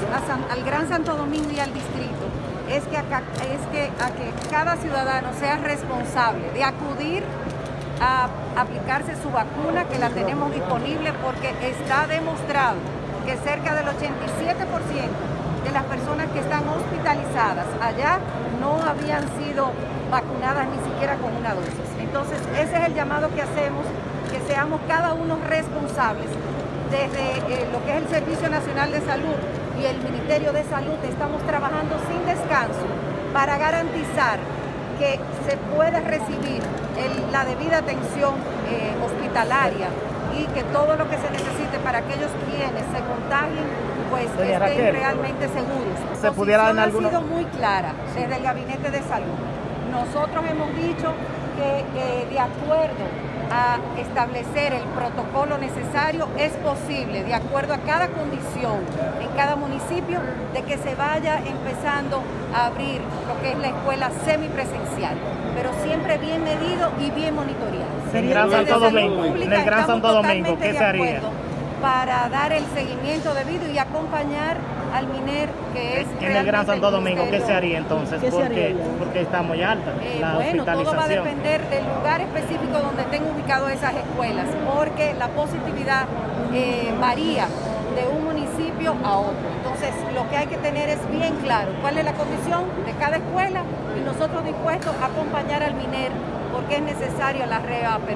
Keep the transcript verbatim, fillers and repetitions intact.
a San, al Gran Santo Domingo y al distrito es que, acá, es que, a que cada ciudadano sea responsable de acudir a aplicarse su vacuna, que la tenemos disponible porque está demostrado que cerca del ochenta y siete por ciento de las personas que están hospitalizadas allá no habían sido vacunadas ni siquiera con una dosis. Entonces, ese es el llamado que hacemos, que seamos cada uno responsables. Desde eh, lo que es el Servicio Nacional de Salud y el Ministerio de Salud estamos trabajando sin descanso para garantizar que se pueda recibir el, la debida atención eh, hospitalaria y que todo lo que se necesite para aquellos quienes se contagien pues Doña estén Raquel, realmente seguros. ¿se pudiera en ha alguno... sido muy clara desde el Gabinete de Salud. Nosotros hemos dicho que eh, de acuerdo a establecer el protocolo necesario es posible, de acuerdo a cada condición en cada municipio, de que se vaya empezando a abrir lo que es la escuela semipresencial, pero siempre bien medido y bien monitoreado. En Gran Santo Domingo, en el Gran Santo Domingo, ¿qué se haría? Para dar el seguimiento debido y acompañar al MINER, que es en el Gran Santo Domingo, ¿qué se haría entonces? ¿Qué se haría porque, porque está muy alta eh, la bueno, hospitalización. todo va a depender del lugar específico donde estén ubicadas esas escuelas, porque la positividad eh, varía de un municipio a otro. Entonces, lo que hay que tener es bien claro cuál es la condición de cada escuela y nosotros dispuestos a acompañar al MINER porque es necesaria la reapertura.